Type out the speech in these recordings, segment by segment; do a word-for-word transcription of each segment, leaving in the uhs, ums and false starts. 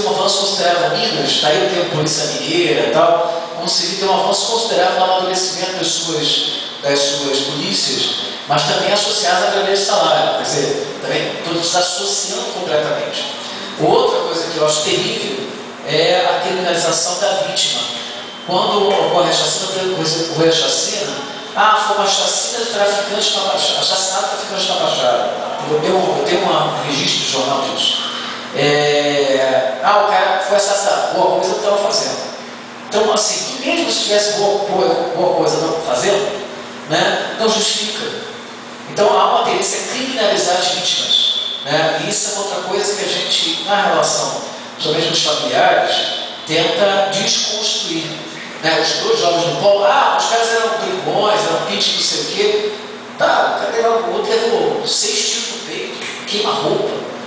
um avanço considerável em Minas, daí eu tenho Polícia Mineira e tal, consegui ter um avanço considerável no amadurecimento das suas, das suas polícias, mas também associadas a grande salário, quer dizer, também tudo está associando completamente. Outra coisa que eu acho terrível é a criminalização da vítima. Quando ocorre a chacina, ocorre a chacina, ah, foi uma chacina de traficantes na Baixada, assassinato de traficantes na Baixada. Eu tenho, eu tenho um registro de jornal disso. É, ah, o cara foi assassinado, boa coisa que estava fazendo. Então, assim, mesmo se tivesse boa, boa, boa coisa não fazendo, né, não justifica. Então, há uma tendência a criminalizar as vítimas. Né? E isso é outra coisa que a gente, na relação, principalmente com os familiares, tenta desconstruir. Né? Os dois jovens no polo, ah, os caras eram brigões, eram pitch, não sei o quê. Tá, o cara levou, o outro levou seis tiros no peito, queima-roupa.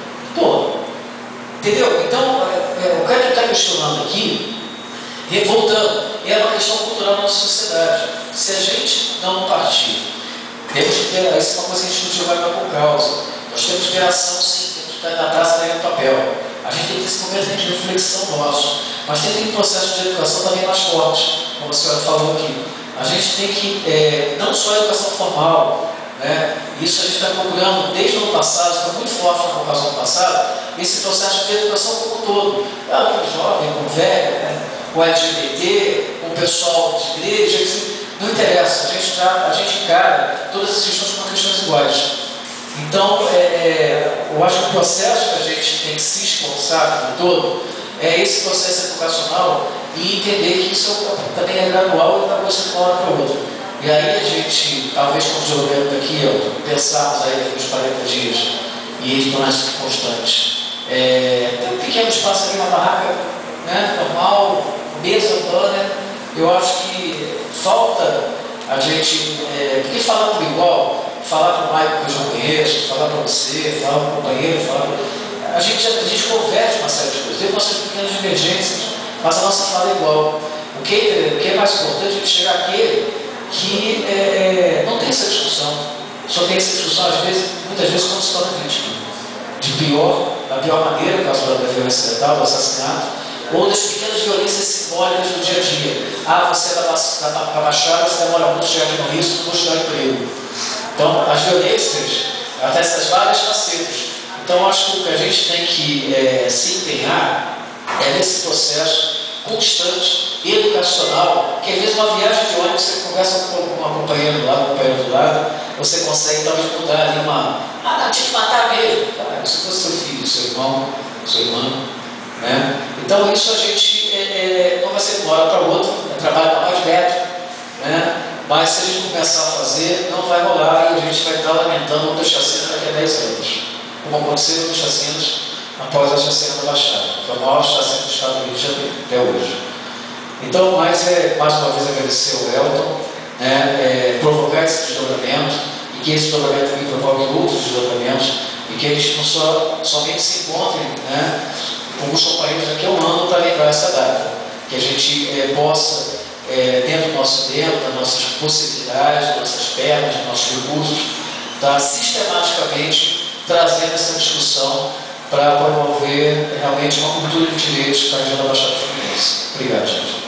Pô, entendeu? Então, é, é, o cara que está questionando aqui, voltando, é uma questão cultural da nossa sociedade. Se a gente não partir, temos que ter, isso é uma coisa que a gente não vai por causa. Nós temos que ter ação, sim, temos que estar na praça e no papel. A gente tem que ter esse momento de reflexão nosso. Mas tem que ter um processo de educação também mais forte, como a senhora falou aqui. A gente tem que, é, não só a educação formal, né? Isso a gente está procurando desde o ano passado, foi muito forte na educação do ano passado, esse processo de educação como um todo. Ah, com o jovem, com o velho, né? Com o L G B T, com o pessoal de igreja, não interessa, a gente, tá, a gente encara todas as questões como questões iguais. Então, é, é, eu acho que o processo que a gente tem que se esforçar como todo é esse processo educacional e entender que isso também é gradual e não vai ser de uma hora para outra. E aí a gente, talvez como desenvolvimento daqui, eu, pensarmos aí nos quarenta dias e eles tornarem-se constantes. É, tem um pequeno espaço aqui na barraca, né, normal, mesa, banner. Eu acho que falta a gente, é, porque falar por igual, falar para o Maicon que eu já conheço, falar para você, falar para o companheiro, falar para... A gente, a gente converge uma série de coisas, tem nossas pequenas divergências, mas a nossa fala é igual. O que é, o que é mais importante é chegar àquele que é, não tem essa discussão, só tem essa discussão, às vezes, muitas vezes, quando se torna vítima. De pior, da pior maneira, no caso da violência letal, do assassinato, ou das pequenas violências simbólicas do dia a dia. Ah, você é da, da, da Baixada, você demora muito chegar aqui no Rio, não vou te dar emprego. Então, as violências, até essas várias facetas. Então, acho que o que a gente tem que é, se empenhar é nesse processo constante, educacional, que às vezes uma viagem de ônibus, você conversa com uma companheira do lado, um companheiro do lado, você consegue talvez mudar ali uma... Ah, não, tinha que matar mesmo. Cara, se fosse seu filho, seu irmão, sua irmã, né? Então, isso a gente é, é, não vai ser de uma hora para outra, é trabalho para mais médico, né? Mas se a gente começar a fazer, não vai rolar e a gente vai estar lamentando outras chacinas daqui a dez anos. Como aconteceu outras chacinas após a chacina da Baixada. Foi a maior chacina do estado do Rio de Janeiro, até hoje. Então, mais, é, mais uma vez agradecer ao Elton, né, é, provocar esse desdobramento, e que esse desdobramento também provoque outros desdobramentos, e que a gente não só, somente se encontre, né, com os companheiros daqui a um ano para lembrar essa data. Que a gente é, possa, é, dentro do nosso tempo, das nossas possibilidades, das nossas pernas, dos nossos recursos, estar sistematicamente trazendo essa discussão para promover realmente uma cultura de direitos para a região da Baixada Fluminense. Obrigado, gente.